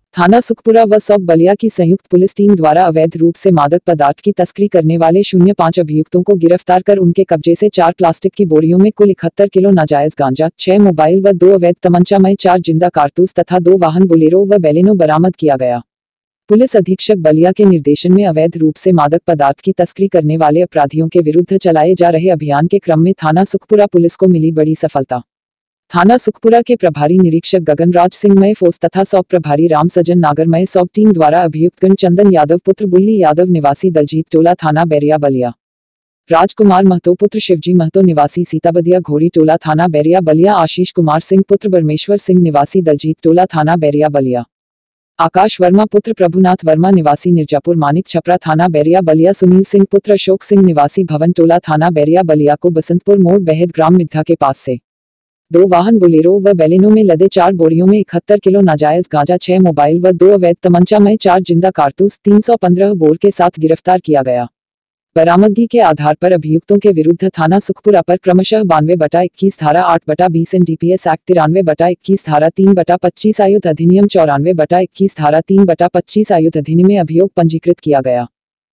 थाना सुखपुरा व सौंग बलिया की संयुक्त पुलिस टीम द्वारा अवैध रूप से मादक पदार्थ की तस्करी करने वाले 05 अभियुक्तों को गिरफ्तार कर उनके कब्जे से 4 प्लास्टिक की बोरियों में कुल 71 किलो नाजायज गांजा, 6 मोबाइल व 2 अवैध तमंचामय 4 जिंदा कारतूस तथा 2 वाहन बोलेरो व बेलेनो बरामद किया गया। पुलिस अधीक्षक बलिया के निर्देशन में अवैध रूप से मादक पदार्थ की तस्करी करने वाले अपराधियों के विरुद्ध चलाए जा रहे अभियान के क्रम में थाना सुखपुरा पुलिस को मिली बड़ी सफलता। थाना सुखपुरा के प्रभारी निरीक्षक गगनराज सिंह मय फोस तथा सौंग प्रभारी राम सजन नागरमय सौंग टीम द्वारा अभियुक्त चंदन यादव पुत्र बुल्ली यादव निवासी दलजीत टोला थाना बैरिया बलिया, राजकुमार महतो पुत्र शिवजी महतो निवासी सीताबदिया घोरी टोला थाना बैरिया बलिया, आशीष कुमार सिंह पुत्र परमेश्वर सिंह निवासी दलजीत टोला थाना बैरिया बलिया, आकाश वर्मा पुत्र प्रभुनाथ वर्मा निवासी मिर्जापुर मानिक छपरा थाना बैरिया बलिया, सुनील सिंह पुत्र अशोक सिंह निवासी भवन टोला थाना बैरिया बलिया को बसंतपुर मोड़ बेहद ग्राम मिद्धा के पास से 2 वाहन बोलेरो व बेलेनो में लदे 4 बोरियों में 71 किलो नाजायज गांजा, 6 मोबाइल व 2 अवैध तमंचामय 4 जिंदा कारतूस 315 बोर के साथ गिरफ्तार किया गया। बरामदगी के आधार पर अभियुक्तों के विरुद्ध थाना सुखपुरा पर क्रमशः 92/21 धारा 8/20 एनडीपीएस एक्ट 93/21 धारा 3/25 आयुध अधिनियम 94/21 धारा 3/25 आयुध अधिनियम में अभियोग पंजीकृत किया गया।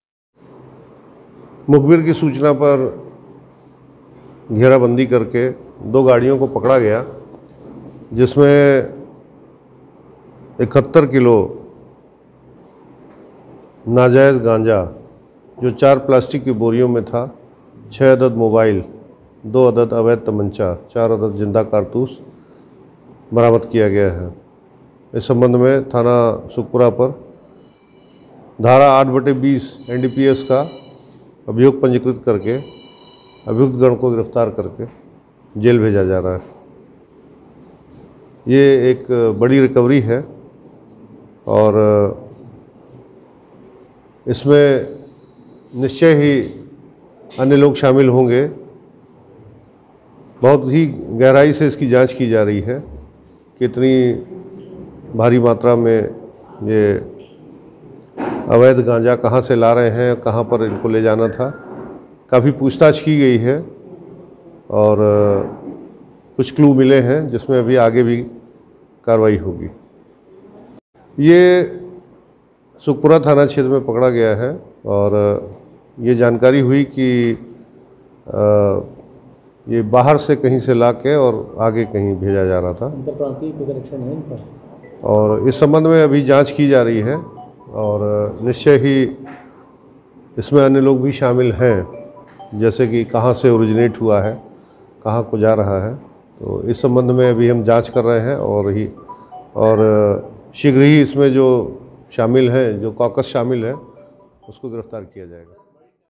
मुखबिर की सूचना पर घेराबंदी करके 2 गाड़ियों को पकड़ा गया, जिसमें 71 किलो नाजायज़ गांजा जो 4 प्लास्टिक की बोरियों में था, 6 अदद मोबाइल, 2 अदद अवैध तमंचा, 4 अदद जिंदा कारतूस बरामद किया गया है। इस संबंध में थाना सुखपुरा पर धारा 8/20 एनडीपीएस का अभियोग पंजीकृत करके अभियुक्त गण को गिरफ्तार करके जेल भेजा जा रहा है। ये एक बड़ी रिकवरी है और इसमें निश्चय ही अन्य लोग शामिल होंगे। बहुत ही गहराई से इसकी जांच की जा रही है कि इतनी भारी मात्रा में ये अवैध गांजा कहाँ से ला रहे हैं, कहाँ पर इनको ले जाना था। काफ़ी पूछताछ की गई है और कुछ क्लू मिले हैं जिसमें अभी आगे भी कार्रवाई होगी। ये सुखपुरा थाना क्षेत्र में पकड़ा गया है और ये जानकारी हुई कि ये बाहर से कहीं से लाके और आगे कहीं भेजा जा रहा था। अंतरप्रांतीय कनेक्शन है इनका और इस संबंध में अभी जांच की जा रही है और निश्चय ही इसमें अन्य लोग भी शामिल हैं, जैसे कि कहाँ से ओरिजिनेट हुआ है, कहाँ को जा रहा है। तो इस संबंध में अभी हम जांच कर रहे हैं और शीघ्र ही इसमें जो शामिल हैं, जो कॉकस शामिल है, उसको गिरफ्तार किया जाएगा।